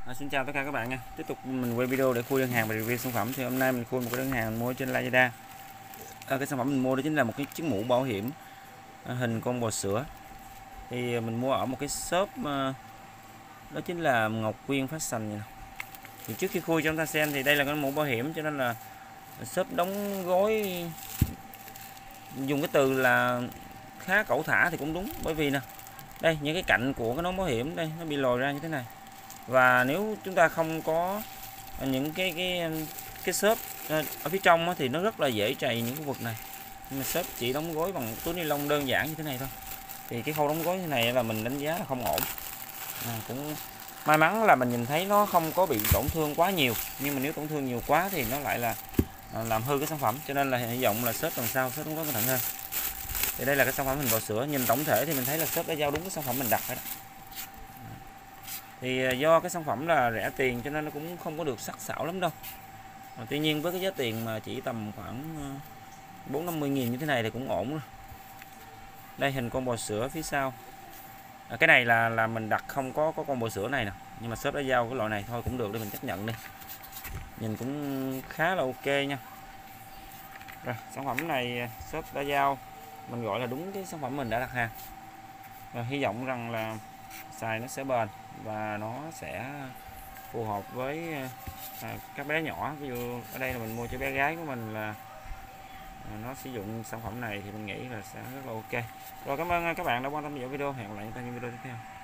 Xin chào tất cả các bạn nha. Tiếp tục mình quay video để khui đơn hàng và review sản phẩm. Thì hôm nay mình khui một cái đơn hàng mình mua trên Lazada. Cái sản phẩm mình mua đó chính là một cái chiếc mũ bảo hiểm hình con bò sữa. Thì mình mua ở một cái shop đó chính là Ngọc Quyên Fashion. Thì trước khi khui cho chúng ta xem thì đây là cái mũ bảo hiểm, cho nên là shop đóng gói dùng cái từ là khá cẩu thả thì cũng đúng, bởi vì nè, đây những cái cạnh của cái nón bảo hiểm đây nó bị lồi ra như thế này. Và nếu chúng ta không có những cái xốp ở phía trong thì nó rất là dễ trầy những khu vực này. Nhưng mà xốp chỉ đóng gói bằng túi ni lông đơn giản như thế này thôi, thì cái khâu đóng gói như này là mình đánh giá là không ổn. Cũng may mắn là mình nhìn thấy nó không có bị tổn thương quá nhiều, nhưng mà nếu tổn thương nhiều quá thì nó lại là làm hư cái sản phẩm, cho nên là hy vọng là xốp lần sau xốp đóng gói cẩn thận hơn. Thì đây là cái sản phẩm hình bò sữa, nhìn tổng thể thì mình thấy là shop đã giao đúng cái sản phẩm mình đặt rồi đó. Thì do cái sản phẩm là rẻ tiền cho nên nó cũng không có được sắc sảo lắm đâu. Tuy nhiên với cái giá tiền mà chỉ tầm khoảng 4-50 nghìn như thế này thì cũng ổn rồi. Đây hình con bò sữa phía sau. Cái này là mình đặt không có con bò sữa này nè, nhưng mà shop đã giao cái loại này thôi cũng được, để mình chấp nhận đi. Nhìn cũng khá là ok nha. Rồi, sản phẩm này shop đã giao, mình gọi là đúng cái sản phẩm mình đã đặt hàng. Và hy vọng rằng là xài nó sẽ bền và nó sẽ phù hợp với các bé nhỏ. Ví dụ ở đây là mình mua cho bé gái của mình, là nó sử dụng sản phẩm này thì mình nghĩ là sẽ rất là ok. Rồi, cảm ơn các bạn đã quan tâm theo dõi video. Hẹn gặp lại chúng ta trong video tiếp theo.